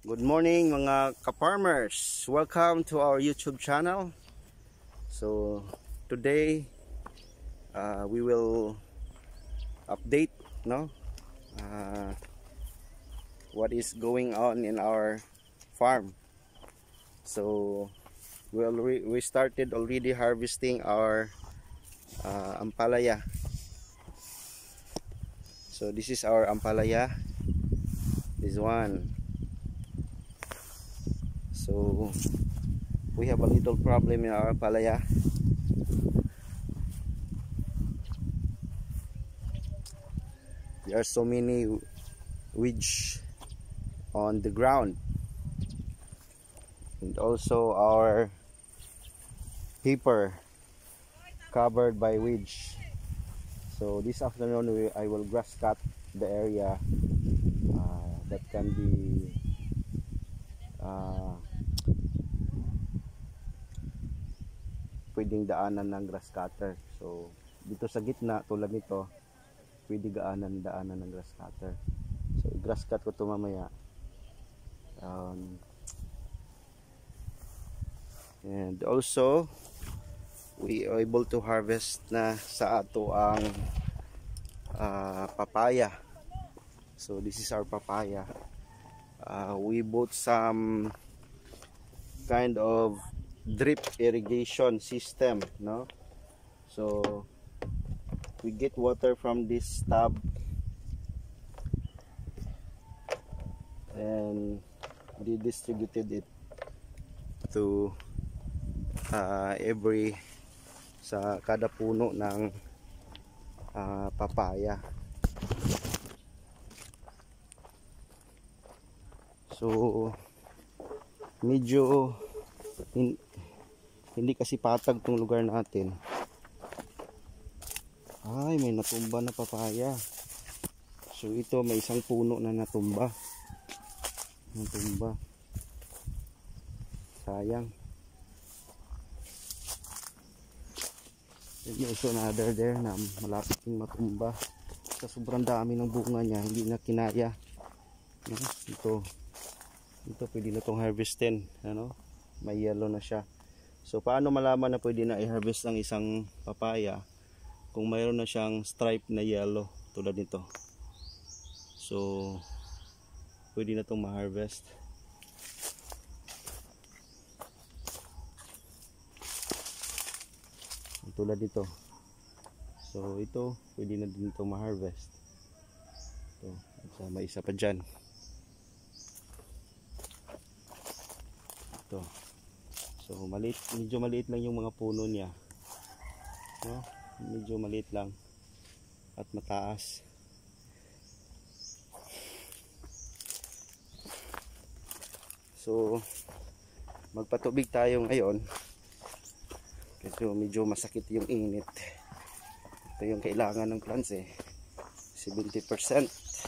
Good morning mga ka-farmers. Welcome to our YouTube channel. So today we will update what is going on in our farm. So we started already harvesting our ampalaya. So this is our ampalaya. This one. So we have a little problem in our ampalaya. There are so many weeds on the ground, and also our paper covered by weeds. So this afternoon I will grass cut the area that can be pwedeng daanan ng grass cutter. So dito sa gitna tulad nito pwede daanan ng grass cutter. So grass cut ko to mamaya. And also we are able to harvest na sa ato ang papaya. So this is our papaya. We bought some kind of drip irrigation system, no? So we get water from this tub and they distributed it to sa kada puno ng papaya. So medyo hindi kasi patag tong lugar natin. Ay, may natumba na papaya. So ito may isang puno na natumba. Sayang. There's also another there na malapit yung matumba. Sa sobrang dami ng bunga niya, hindi na kinaya. Ito pwede na itong harvestin. May yellow na siya. So paano malaman na pwede na i-harvest ang isang papaya kung mayroon na siyang stripe na yellow tulad nito? So pwede na itong ma-harvest. Tulad nito. So ito pwede na din itong ma-harvest. Ito, may isa pa dyan. Ito. So medyo maliit lang yung mga puno niya. Medyo maliit lang at mataas. So magpatubig tayo ngayon kasi medyo masakit yung init. Ito yung kailangan ng plants 70%.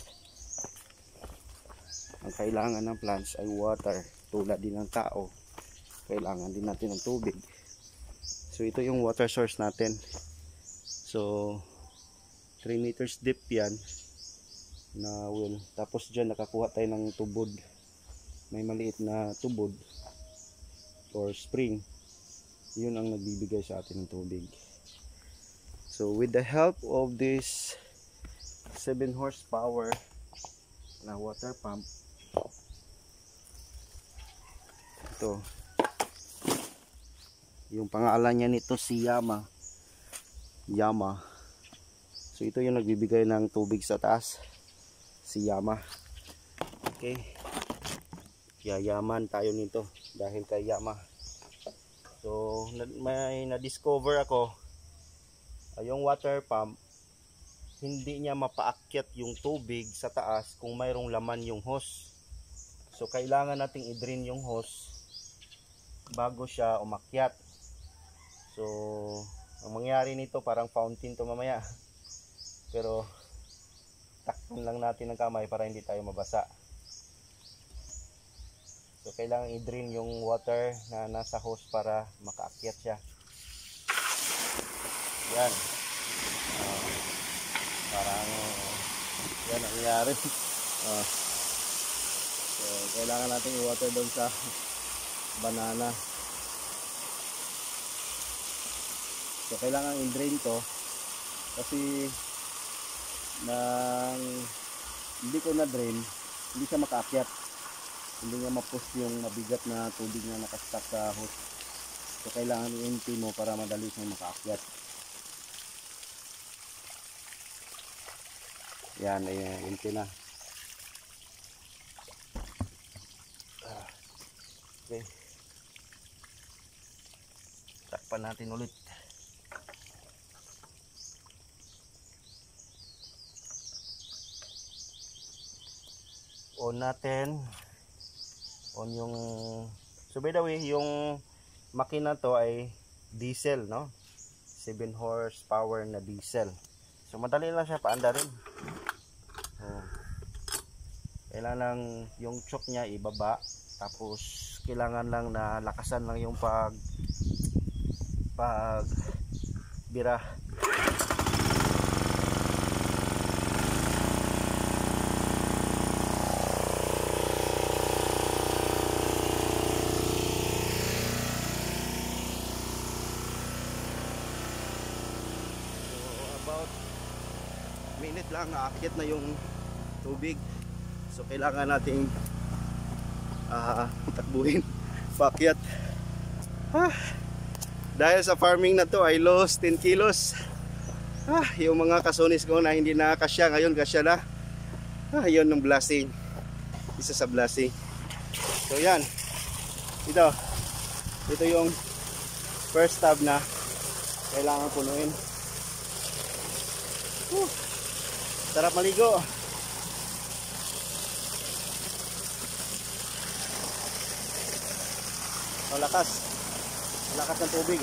Ang kailangan ng plants ay water, tulad din ng tao. Kailangan din natin ng tubig. So ito yung water source natin. So 3 meters deep yan na well. Tapos dyan nakakuha tayo ng tubod. May maliit na tubod or spring. Yun ang nagbibigay sa atin ng tubig. So with the help of this 7 horsepower na water pump, ito yung pangalan niya nito si Yama. So ito yung nagbibigay ng tubig sa taas, si Yama. Okay, yayaman tayo nito dahil kay Yama. So may na-discover ako, yung water pump hindi niya mapaakyat yung tubig sa taas kung mayroong laman yung hose. So kailangan nating i-drain yung hose bago siya umakyat. So ang mangyari nito parang fountain to mamaya. Pero takpan lang natin ng kamay para hindi tayo mabasa. So kailangan i-drain yung water na nasa hose para makaakyat siya. Yan. Parang yan ang nangyari. So So kailangan natin i-water doon sa banana. So kailangan i-drain to kasi nang hindi ko na drain, hindi siya makaakyat, hindi nga ma-push yung mabigat na tubig na nakastock sa hose. So kailangan i-empty mo para madali siyang makaakyat. Yan, empty na. Okay, takpan natin ulit. On natin, on yung, so by the way, yung makina to ay diesel, no? 7 horsepower na diesel. So madali lang siya paandarin. Kailangan lang yung choke niya ibaba, tapos kailangan lang na lakasan lang yung pag bira. About minute lang aakyat na yung tubig. So kailangan nating takbuhin paakyat. Dahil sa farming na to I lost 10 kilos. Yung mga kasunis ko na hindi nakakasya ngayon kasya na. Yun ng blessing. Isa sa blessing. So yan. Ito yung first tub na kailangan punuin. Sarap maligo. Lakas ng tubig.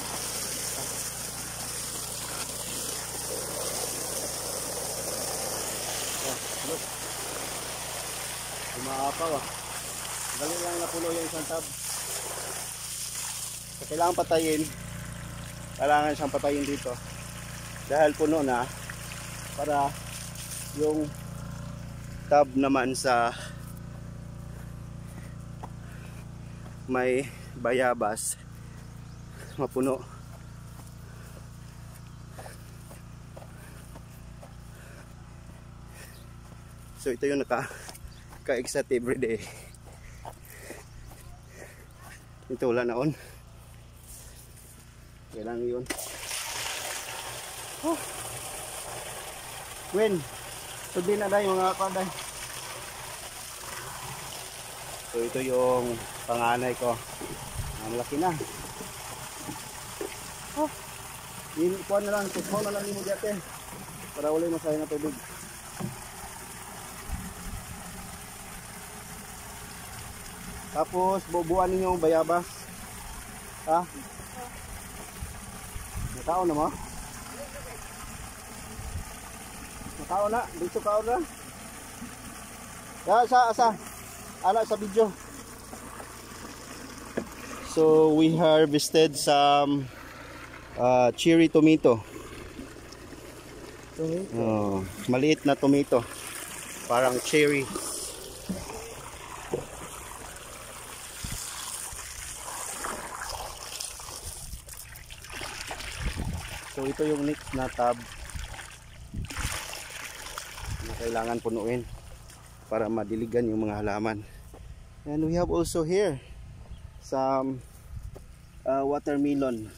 Umaapaw. Dali lang napuno yung isang tub. So, kailangan siyang patayin dito dahil puno na, para yung tub naman sa may bayabas mapuno. So ito yung naka-excite everyday. Ito wala na on. Kailangan yun. Win, sabihin na dahil mga kaday. So ito yung panganay ko. Ang laki na. Ikuha na lang, tusmo na lang mo dyan para wala masaya na tubig. Tapos bubuan ninyo bayabas. Nakao na mo? Nakao na, dito kao na. Asa? Ala sa video. So we harvested some cherry tomato. Maliit na tomato, parang cherry. So ito yung next na tub na kailangan punuin para madiligan yung mga halaman. And we have also here some watermelon.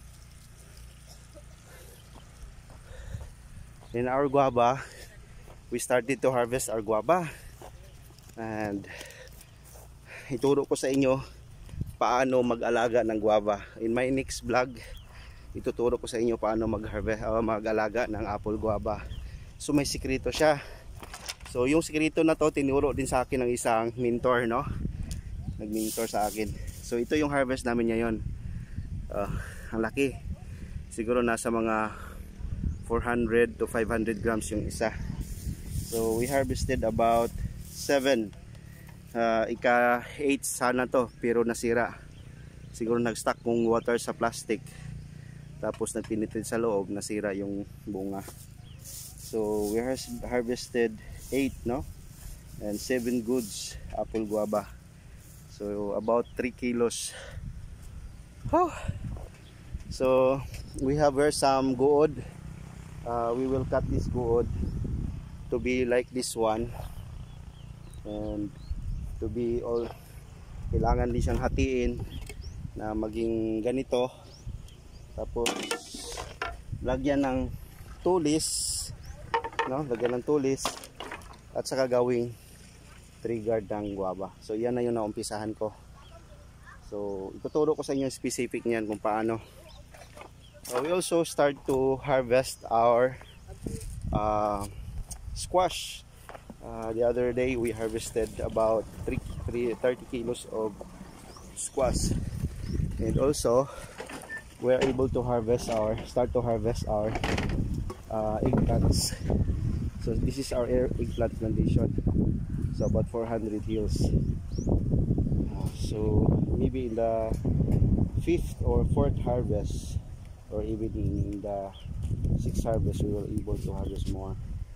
In our guava, we started to harvest our guava, and ituro ko sa inyo paano mag-alaga ng guava. In my next vlog, ituturo ko sa inyo paano mag-alaga ng apple guava. So may sikreto siya. So yung sikreto na to tinuro din sa akin ng isang mentor, no? Nag-mentor sa akin. So ito yung harvest namin ngayon. Ang laki. Siguro nasa mga 400 to 500 grams yung isa. So we harvested about 7. Ika-8 sana to, pero nasira. Siguro nag-stuck kung water sa plastic. Tapos nagpinitid sa loob, nasira yung bunga. So we harvested 8, no? and 7 goods apple guava. So about 3 kilos. Oh. So we have here some good. We will cut this good to be like this one, and to be all, kailangan din siyang hatiin na maging ganito, tapos lagyan ng tulis, no? Lagyan ng tulis at saka gawing trigger ng guava. So yan na yung naumpisahan ko. So ituturo ko sa inyo specific niyan kung paano. We also start to harvest our squash. The other day we harvested about 30 kilos of squash, and also we are able to start to harvest our eggplants. So this is our eggplant plantation. So about 400 hills. So maybe in the 5th or 4th harvest, or even in the 6th harvest, we will able to harvest more.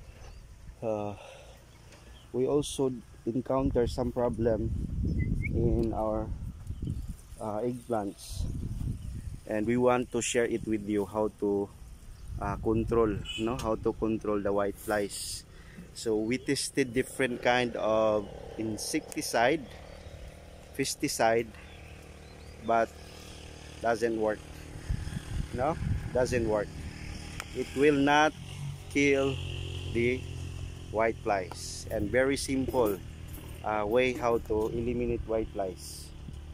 We also encounter some problem in our eggplants, and we want to share it with you how to control the white flies. So we tested different kind of insecticide, pesticide, but doesn't work. Doesn't work. It will not kill the white flies. And very simple way how to eliminate white flies.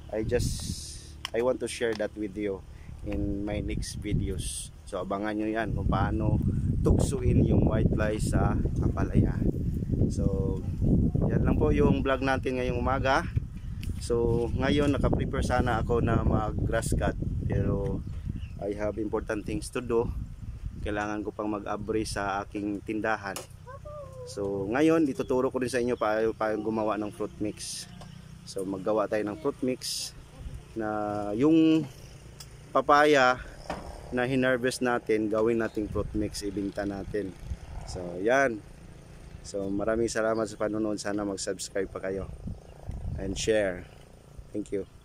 I want to share that with you in my next videos. So abangan nyo yan kung paano tuksuin yung white flies sa ampalaya. So yan lang po yung vlog natin ngayong umaga. So ngayon naka-prepare sana ako na mag grass cut, pero I have important things to do. Kailangan ko pang mag-abre sa aking tindahan. So ngayon ituturo ko rin sa inyo paano gumawa ng fruit mix. So maggawa tayo ng fruit mix na yung papaya na hinarvest natin, gawin nating fruit mix, ibenta natin. So yan. So maraming salamat sa panonood. Sana mag-subscribe pa kayo and share. Thank you.